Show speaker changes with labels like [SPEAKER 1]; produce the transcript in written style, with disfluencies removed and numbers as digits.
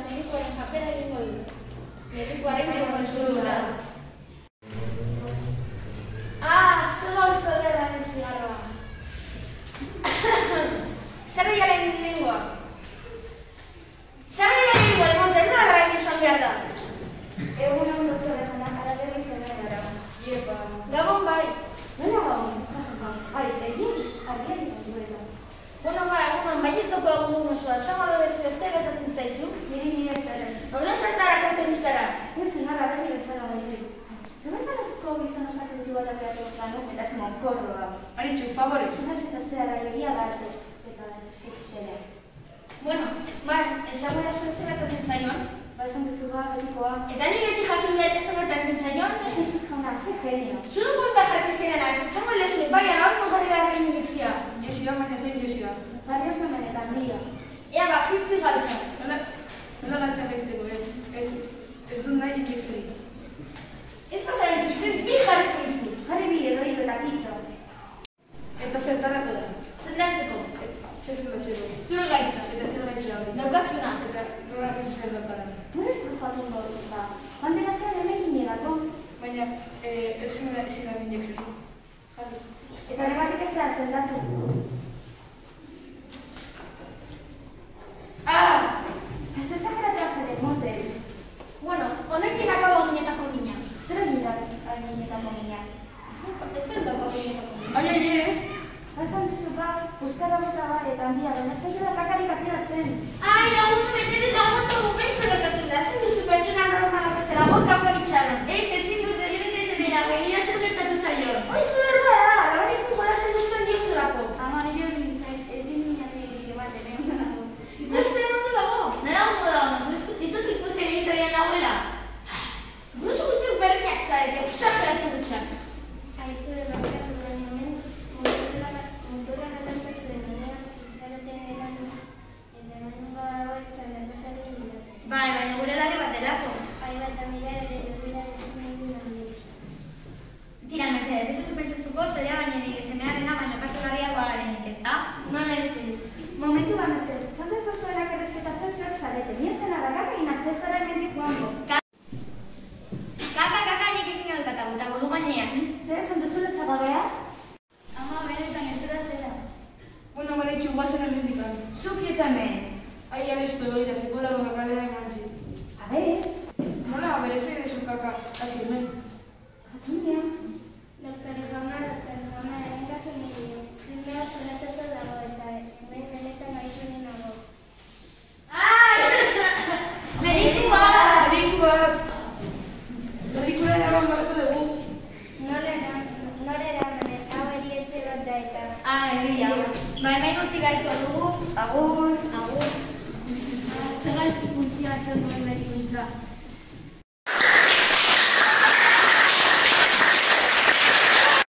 [SPEAKER 1] medikuaren papera egingo du. Medikuaren kontsulta. Zer gauza dela zigarroa. Zer gehiaren lingua? Zer gehiaren lingua, lemonte, nola gara esan behar da?
[SPEAKER 2] Egun doktore jana, ara berri zena gara.
[SPEAKER 1] Iepa. Gabon bai.
[SPEAKER 2] Nola gabon? Bai, agian duela.
[SPEAKER 1] Bueno, egunon, bai ez doko egun osoa, samalo dezu ez betatzen zaizu?
[SPEAKER 2] Niri ezaren.
[SPEAKER 1] Orduan zertara katen izara?
[SPEAKER 2] Ez zenara berri bezala baizik. Zubezaratuko gizan osasutxu bat akeatu gano, eta ez monkorroa.
[SPEAKER 1] Aritxu, favore.
[SPEAKER 2] Zunaz eta zehara jogia da eta ziztelea.
[SPEAKER 1] Bueno, esango da zu ez betatzen zaion?
[SPEAKER 2] Ba, esan duzu betikoa.
[SPEAKER 1] Eta ni beti jakin behar ez betatzen zaion?
[SPEAKER 2] Jesus jauna, ze genio.
[SPEAKER 1] Zudu punta jarri zirenak, esango lezu, bai, hori jarri behar da injekzioa.
[SPEAKER 3] Jesioa, baina zein jesioa.
[SPEAKER 2] Barri oso menetan dira.
[SPEAKER 1] Ea, hitzi galtza.
[SPEAKER 3] Nola galtza gaizteko, ez dut nahi injekziorik.
[SPEAKER 1] Ez pasaren dutzen, bi jarriko izu.
[SPEAKER 2] Jarri bi edo hiru eta kitxo.
[SPEAKER 3] Eta zertarako da.
[SPEAKER 1] Zendatzeko.
[SPEAKER 3] Zendatzeko.
[SPEAKER 1] Zure gaitza.
[SPEAKER 3] Eta zer gaitza hori.
[SPEAKER 1] Daukazuna.
[SPEAKER 3] Eta norak ez zertarako.
[SPEAKER 2] Nora ez dut jatungo dut da. Joan denazkean emekin nirako.
[SPEAKER 3] Baina ezin da injekziorik. Jarri.
[SPEAKER 2] Eta horregatik ez zera zendatu. Ez ezageratua zaren motel.
[SPEAKER 1] Bueno, honekin akabo ginetako gina.
[SPEAKER 2] Zer egin da ginetako gina?
[SPEAKER 1] Ez den dako ginetako gina.
[SPEAKER 3] Ai, ez?
[SPEAKER 2] Esan dizu bat, puskara bota bai eta handia, baina zer da bakarik atiratzen.
[SPEAKER 1] Ai, lagundu mesedez lagundu gumezko lokatzen da. Ezin duzu pertsona normalak ez dela gorka paritxaran.
[SPEAKER 4] Ezin dut egin ezemera, begira zer gertatu zaio.
[SPEAKER 1] Hori zure erroa da, labarik jolazen duzuen diozulako.
[SPEAKER 2] Ama nire hori nintzen, ez dinatik ematen egon dago.
[SPEAKER 1] Ikusten ondo dago.
[SPEAKER 4] Nara gongo da, ez duz ikusten egin zorian dagoela.
[SPEAKER 1] Gruso guztiok berriak zarete, exageratu dutxak.
[SPEAKER 2] Aizure bakatu duen momen, motora natanpa zure menea, itxaroten eran, eta manungo dago etxan pasaren dira.
[SPEAKER 4] Bai, baina gure larri bat delako.
[SPEAKER 2] Ai bat amila ere dira ez nahi duen.
[SPEAKER 4] Tira, mesedez, ez duzu pentsatuko zoria baina nire semearrena baina kaso larriagoa garenik, ez da?
[SPEAKER 2] Nola ezin. Momentu bamezez, txanda ez dozuenak errespetatzen zuek zarete, ni ez zena da gaka inaktez gara hemendik joango.
[SPEAKER 4] Kaka, nik egin alkatago, eta bolu gainean.
[SPEAKER 2] Zer esan duzule txagabea?
[SPEAKER 4] Ama, benetan ez zera zera.
[SPEAKER 3] Bueno, Maritxu, guazen hemendikan.
[SPEAKER 2] Zukietamen.
[SPEAKER 3] Ai, alisto, doira, sekolako kakalera eman zi.
[SPEAKER 2] A ver.
[SPEAKER 3] Nola, bere fri dezu kaka, hasi hemen.
[SPEAKER 2] Jakina.
[SPEAKER 5] Doktore jauna, egin kaso nire. Primera zolatatu dago eta hemen benetan gaixonen nago.
[SPEAKER 4] Medikua!
[SPEAKER 3] Medikura eraman barko dugu.
[SPEAKER 5] Nore eraman, hau erietxe bat da eta...
[SPEAKER 4] Egia. Ba, hemen utzi gariko dugu.
[SPEAKER 2] Agur.
[SPEAKER 4] Agur.
[SPEAKER 1] Zer gaizki funtzionatzen duen medikuntza.